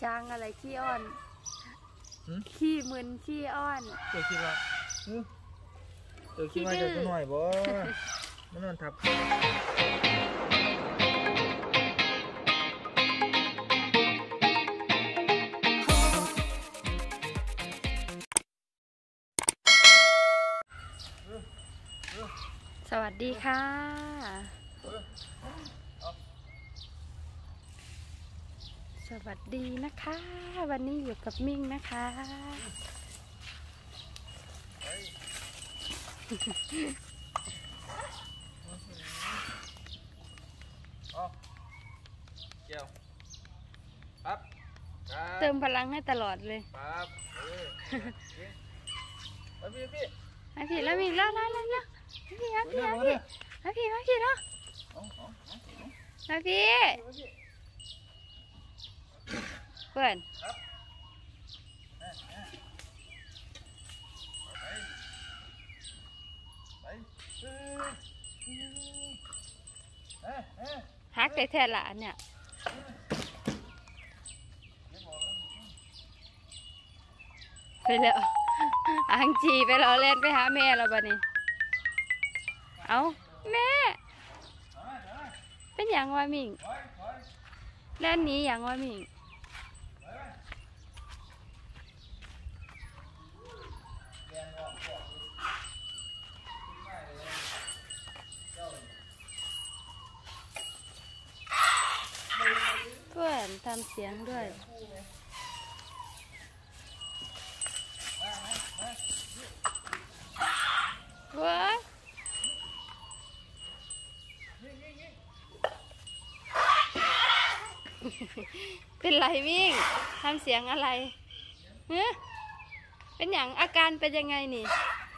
ช้างอะไรขี้อ้อนขี้มึนขี้อ้อนเจ้าคิดว่าเจ้าคิดว่าจะหน่อยบ่มันนอนทับสวัสดีค่ะสวัสดีนะคะวันนี้อยู่กับมิ่งนะคะเกี่ยวครับเติมพลังให้ตลอดเลยครับพี่แล้วมิ่งแล้วพี่แล้วแล้วเพื่อนฮักแท้ๆละเนี่ยไปแล้วอังจีไปรอเล่นไปหาแม่เราบ้านี้เอาแม่เป็นอย่างว่ามิ่งเล่นนี้อย่างว่ามิ่งเพื่อนทำเสียงด้วยว้าเป็นไรมิ่งทำเสียงอะไรเฮ้เป็นอย่างอาการเป็นยังไงนี่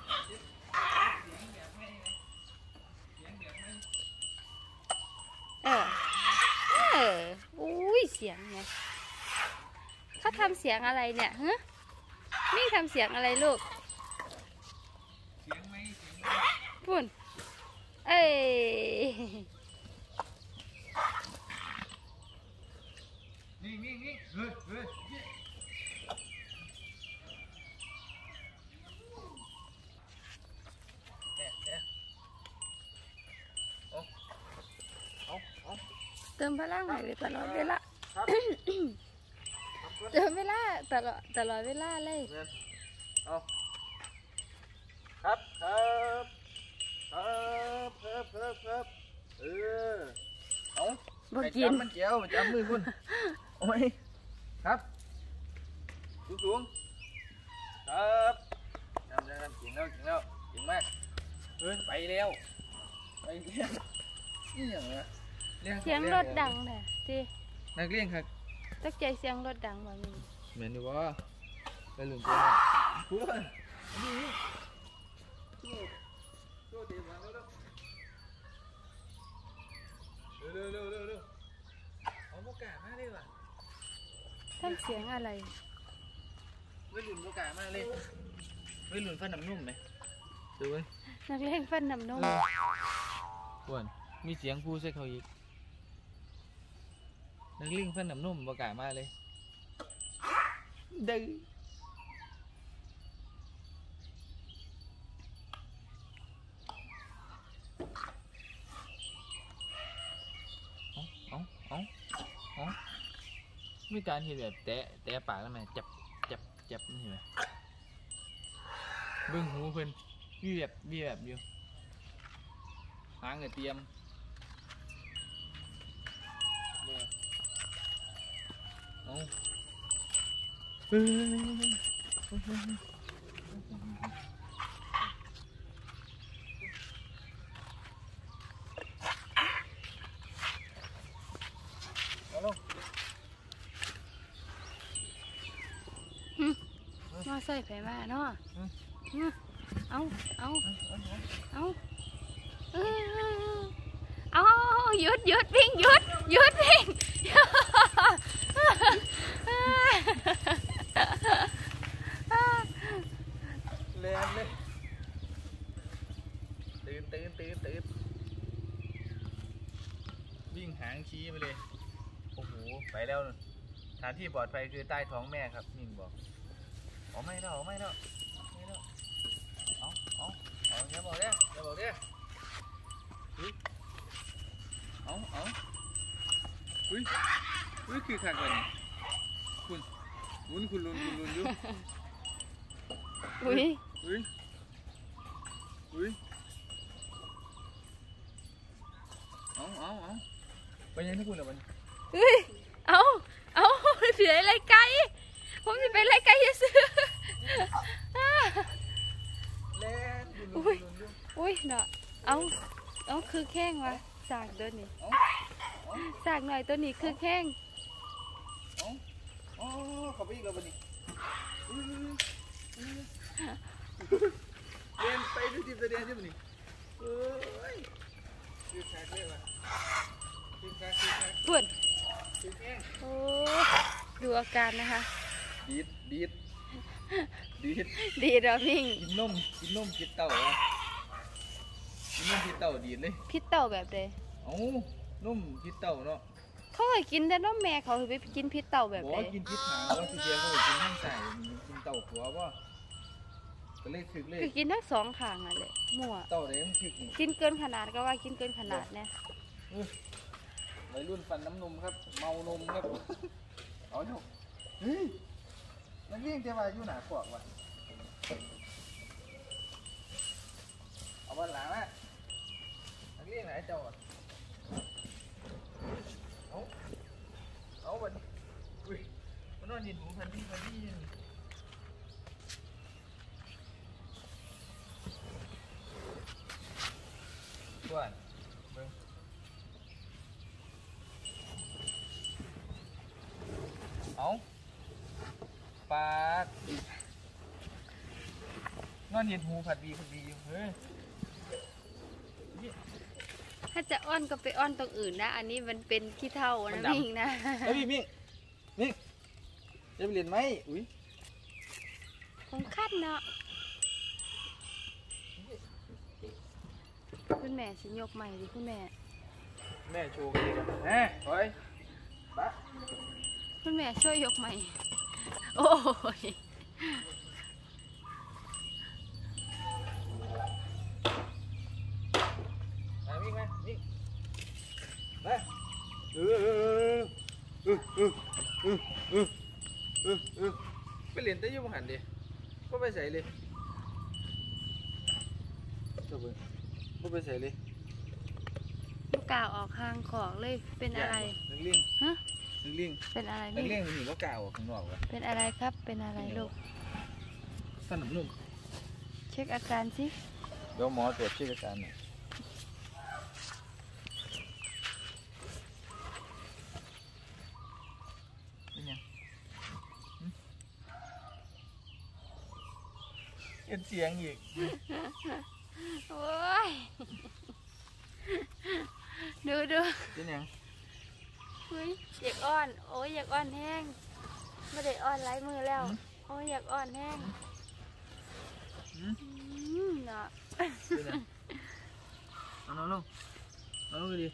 อุ้ยเสียงไงเขาทำเสียงอะไรเนี่ยฮะมิ่งทำเสียงอะไรลูกปุ่นเอ้ยนี่เติมพลังให้ตลอดเวลาเติมเวลาตลอดเวลาเลยเอาครับเอาบ่กินมันเจียวจับมือคุณโอ้ยครับสูงครับจำได้กินแล้วกินมากไปแล้วนี่อย่างเงี้ยเสียงรถดังแท้ที่นักเรียนครับตั้งใจเสียงรถดังบ่มีเหม็นดูว่าไปหลุมตัวพูดนี่ตัวเตะบอลเร็วเอาโมกะมาเลยว่ะทำเสียงอะไรไม่หลุนโมกะมาเลยไม่หลุนฟันน้ำนุ่มไหมดูไว้นักเล่นฟันน้ำนุ่มกวนมีเสียงพูดใส่เขาอีกนักเล่นฟันน้ำนุ่มโมกะมาเลยดื้อมีการเห็นแบบแตะปากแล้วไหมจับนี่เห็นไหมเบิ้งหูเพิ่นมีแบบอยู่หางเตรียมเอามาใส่ไฟมาเนาะเอาหยุดวิ่งหยุดวิ่งแรงเลยตื่นวิ่งหางชี้ไปเลยโอ้โหไปแล้วฐานที่ปลอดภัยคือใต้ท้องแม่ครับนิ่งบอกเอาไม่ได้เอาไม่ได้ไม่ได้เอาอย่าบอกเด้ออย่าบอกเด้อเอาอุ้ยคือขัดกันคุณลุนอยู่อุ้ยเอาไปยังที่คุณเหรอมันเอาเสียอะไรไกลผมจะไปอะไรไกลซื้อเล่นอุ้ยเนาะเอาคือแข้งวะสากตัวนี้สากหน่อยตัวนี้คือแข้งเขาไปอีกแล้ววันนี้เรียนไปดูทีมเรียนใช่ไหมนี่คือแขกเลยวะคือแขกปวดโอ้ดูอาการนะคะดีดเราพิงกินนมพิษเต่ากินนมพิษเต่าดีดเลยพิษเต่าแบบใดนมพิษเต่าเนาะเขาเคยกินแต่นมแม่เขาไปกินพิษเต่าแบบใดกินพิษหางว่าสุเทียเขากินทั้งใส่กินเต่าหัวว่าก็เลยถึกเลยคือกินทั้งสองข้างอ่ะเลยมั่วเต่าไหนมันถึกกินเกินขนาดก็ว่ากินเกินขนาดเนี่ยวัยรุ่นฟันน้ำนมครับเมานมครับเอาเถอะนักเลี้ยงจะมาอยู่หนาขวบวะเอาวันหลังนะนักเลี้ยงไหนเจ้าเอาวันมันนอนยินหูพันที่ด่วนเบิ้งเอาปาดนอนเห็นหูผัดบีอยู่เฮ้ยถ้าจะอ้อนก็ไปอ้อนตรงอื่นนะอันนี้มันเป็นขี้เถ้านะมิงนะมิงจะไปเรียนไหมอุ้ยผมคัดเนาะคุณแม่สิยกใหม่ดิคุณแม่โชว์กันดีกันแน่เฮ้ยบ้าคุณแม่ช่วยยกใหม่โอ้ยวิ่งไปไปเรียนแต่ยุ่งหันดิก็ไปใส่เลยก็ไปใส่เลยลูกกาวออกข้างของเลยเป็นอะไรนักเลี้ยงฮะนักเลี้ยงเป็นอะไรนักเลี้ยงมันหนีลูกกาวออกข้างนอกวะเป็นอะไรครับเป็นอะไรลูกฟันหนุ่มเช็คอาการสิเดี๋ยวหมอตรวจเช็คอาการหน่อยเอ็นเสียงอีกโอ้ยดูเป็นยังเฮ้ยอยากอ้อนโอ้ยอยากอ้อนแห้งไม่ได้อ้อนไร้มือแล้วโอ้ยอยากอ้อนแห้งเนาะเอาลงไปดิ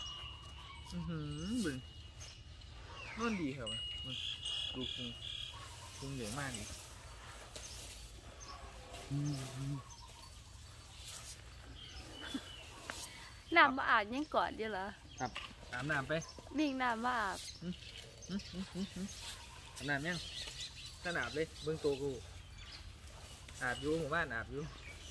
บึ้งนอนดีเหรอมันดูพุงใหญ่มากดิน้ำมาอาบยังก่อนดีเหรอครับอาบน้ำไปมิ่งน้ำมาอาบอาบน้ำยังถ้าอาบเลยเบื้องตัวกูอาบอยู่หมู่บ้านอาบอยู่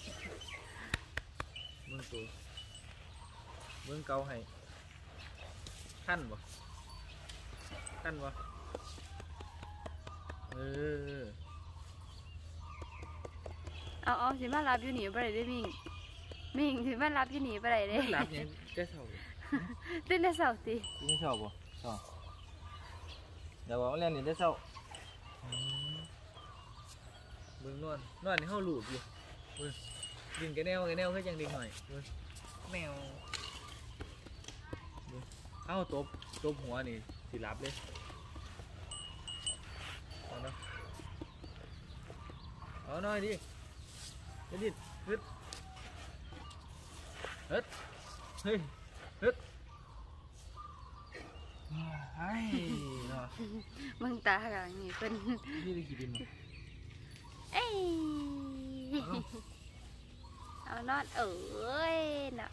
เบื้องตัวเบื้องเกาให้ท่านบ่เอาสิมารับอยู่หนีไปไหนได้มิ่งสิมารับอยู่หนีไปไหนได้รับยังได้เสาเต้นได้เสาสิได้เสาบ่เสาเดี๋ยวว่าเล่นนี่ได้เสาเบิ่งนวลนี่เขาหลุดอยู่ดึงแกแนวให้ยังดึงหน่อยแมวเอาตบหัวนี่สิรับเลยเอาหน่อยดิดิฮึดเฮ้ยไอ้เนาะมึงตาอย่างนี้เป็นนี่ได้กี่ดินมั้งเอ้ยเอานอนเอ้ยน่ะ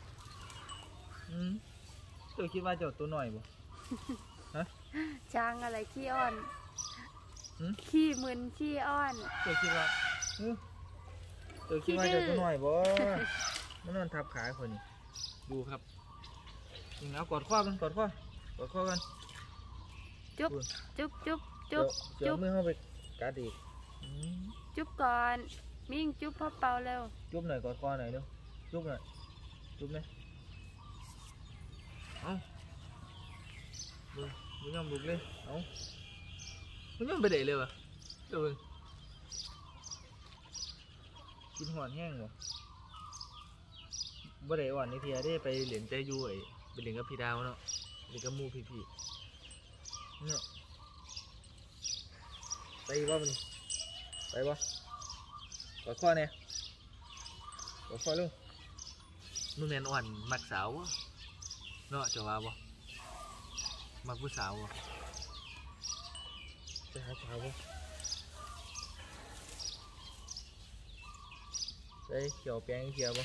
เจ้าคิดว่าเจ้าตัวหน่อยบ่ช้างอะไรขี้อ้อนหืมขี้มึนขี้อ้อนเจ้าคิดว่าเจ้าคิดว่าเจ้าตัวหน่อยบ่มันนอนทับขาคนนี้ดูครับนี่เอากอดข้อกันกอดข้อกันจุ๊บจุ๊บจุ๊บจุ๊บเดี๋ยวจุ๊บมือเข้าไปกัดอีกจุ๊บก่อนมิ่งจุ๊บพ่อเปาเร็วจุ๊บหน่อยกอดคอหน่อยเร็วจุ๊บหน่อยจุ๊บไหมเอามึงยังบุกเลยเอามึงยังไปเดะเลยวะเดี๋ยวมึงกินหอนแห้งวะบ่ได้อ่อนในเทียได้ไปเหรียญใจยูไอ้ไปเหรียญกับพี่ดาวเนาะเหรียญกับหมูพี่เนาะไปบ่มันไปบ่กอดคอเนี่ยกอดคอลูกมึงแมนอ่อนมักสาววะเนาะจะว่าบ่มักผู้สาววะจะหาสาวบ่ไปเขียวแปลงเขียวบ่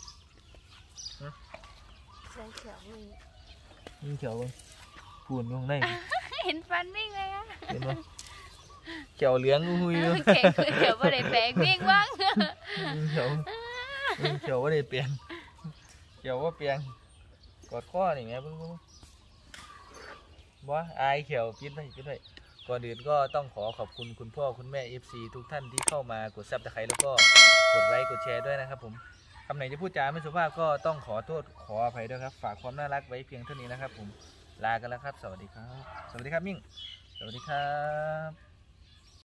ใส่เขียวมิ่งมีเขียวบ่พูนลงได้เห็นฟันมิ่งเลยอะเห็นบ่เขียวเหลืองหุยอยู่เก่งเลยเดี๋ยวบ่ได้แปลงมิ่งบ้างเขียวว่าได้เปลี่ยนเขียวว่าเปลี่ยนกอดข้อนี่แม่เพิ่งบ่อายเขียวปิดไว้ก่อนอื่นก็ต้องขอบคุณคุณพ่อคุณแม่ FC ทุกท่านที่เข้ามากดซับสไครต์แล้วก็กดไลค์กดแชร์ด้วยนะครับผมคำไหนจะพูดจาไม่สุภาพก็ต้องขอโทษขออภัยด้วยครับฝากความน่ารักไว้เพียงเท่านี้นะครับผมลากันแล้วครับสวัสดีครับมิ่งสวัสดีครับ